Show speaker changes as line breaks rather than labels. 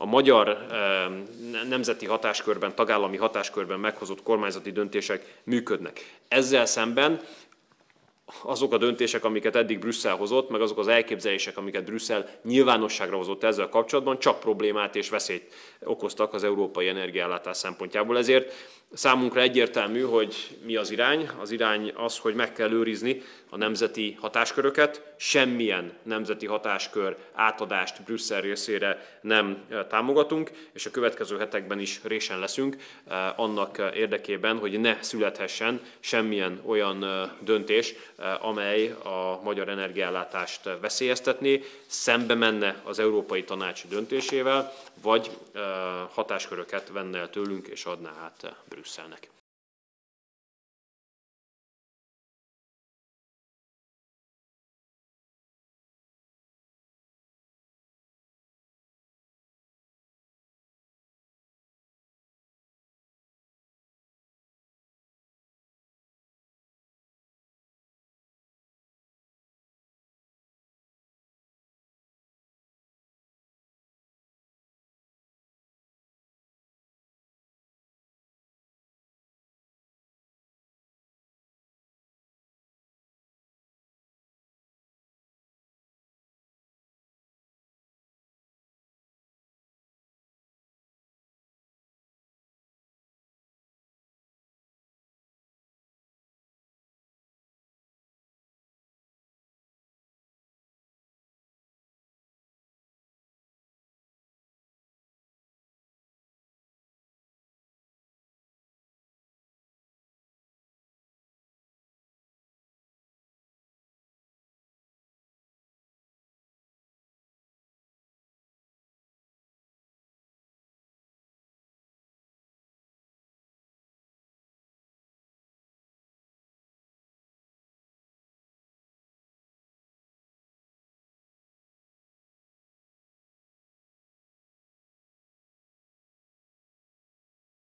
magyar nemzeti hatáskörben, tagállami hatáskörben meghozott kormányzati döntések működnek. Ezzel szemben azok a döntések, amiket eddig Brüsszel hozott, meg azok az elképzelések, amiket Brüsszel nyilvánosságra hozott ezzel kapcsolatban, csak problémát és veszélyt okoztak az európai energiaellátás szempontjából. Ezért számunkra egyértelmű, hogy mi az irány. Az irány az, hogy meg kell őrizni a nemzeti hatásköröket, semmilyen nemzeti hatáskör átadást Brüsszel részére nem támogatunk, és a következő hetekben is résen leszünk annak érdekében, hogy ne születhessen semmilyen olyan döntés, amely a magyar energiaellátást veszélyeztetné, szembe menne az Európai Tanács döntésével, vagy hatásköröket venne el tőlünk és adná át Brüsszelnek.